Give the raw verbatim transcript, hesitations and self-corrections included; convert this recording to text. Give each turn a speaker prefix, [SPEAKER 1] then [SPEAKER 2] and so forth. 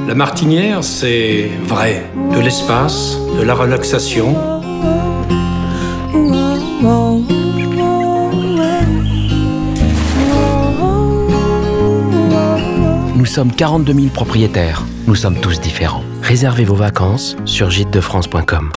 [SPEAKER 1] La Martinière, c'est vrai, de l'espace, de la relaxation.
[SPEAKER 2] Nous sommes quarante-deux mille propriétaires. Nous sommes tous différents. Réservez vos vacances sur gîtes de france point com.